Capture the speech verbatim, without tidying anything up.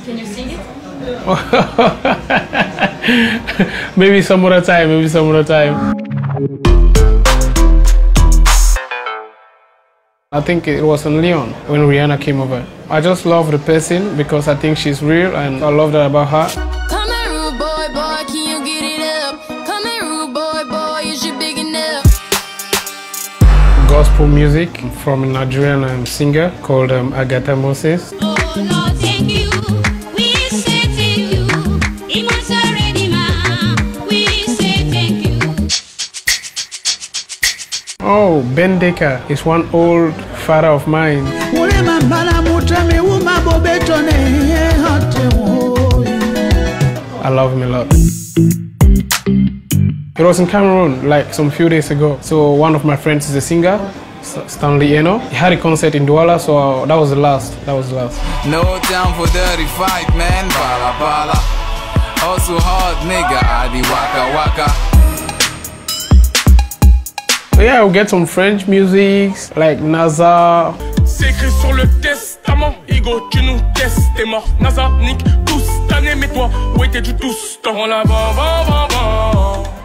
Can you sing it? Maybe some other time, maybe some other time. I think it was in Lyon when Rihanna came over. I just love the person because I think she's real and I love that about her. Come here, rude boy, boy, can you get it up? Come here, rude boy, boy, is you big enough? Gospel music from a Nigerian um, singer called um, Agatha Moses. Oh, no, thank you. We say thank you. It was already mine. We say thank you. Oh, Ben Decker is one old father of mine. I love him a lot. It was in Cameroon like some few days ago. So one of my friends is a singer, Stanley Eno. He had a concert in Douala, so that was the last. That was the last. No time for dirty fight, man. Bala bala. Also hard nigga, adi waka waka. So yeah, we'll get some French music like Naza. C'est écrit sur le testament, Igo, tu nous testes, t'es mort. Naza, nique tous, t'as mais toi, où étais-tu tous? Dans la ban, ban, ban, ban.